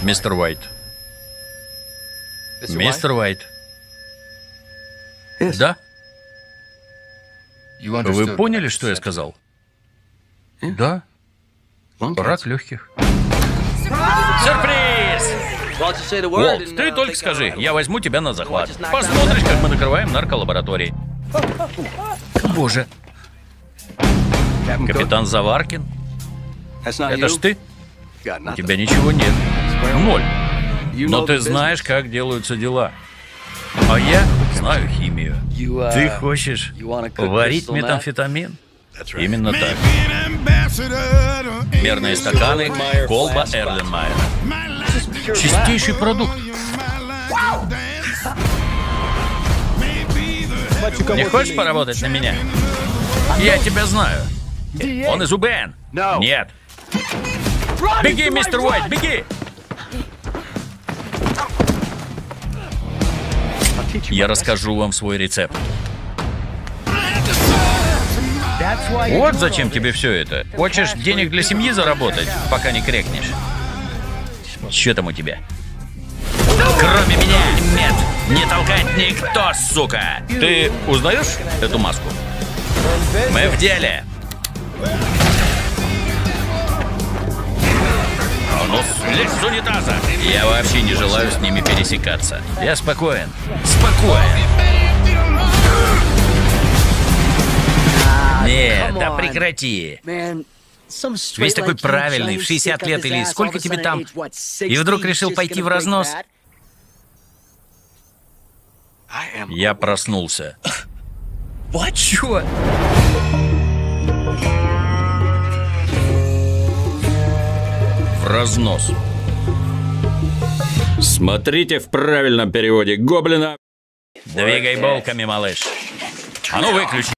Мистер Уайт. Мистер Уайт. Да? Вы поняли, что я сказал? Да. Рак легких. Сюрприз! Уолт, ты только скажи, я возьму тебя на захват. Посмотришь, как мы накрываем нарколаборатории. Боже. Капитан Заваркин? Это ж ты? У тебя ничего нет. Ноль. Но ты знаешь, как делаются дела. А я знаю химию. Ты хочешь варить метамфетамин? Именно так. Мерные стаканы, колба Эрленмайера. Чистейший продукт. Не хочешь поработать на меня? Я тебя знаю. Он из УБН. Нет. Беги, мистер Уайт, беги! Я расскажу вам свой рецепт. Вот зачем тебе все это. Хочешь денег для семьи заработать, пока не крякнешь? Что там у тебя? Кроме меня, нет, не толкать никто, сука! Ты узнаешь эту маску? Мы в деле. Ну, слезь с унитаза! Я вообще не желаю с ними пересекаться. Я спокоен. Спокоен. Нет, да прекрати. Весь такой правильный, в 60 лет или сколько тебе там, и вдруг решил пойти в разнос. Я проснулся. Чё? В разнос. Смотрите в правильном переводе Гоблина. Двигай булками, малыш. А ну выключи.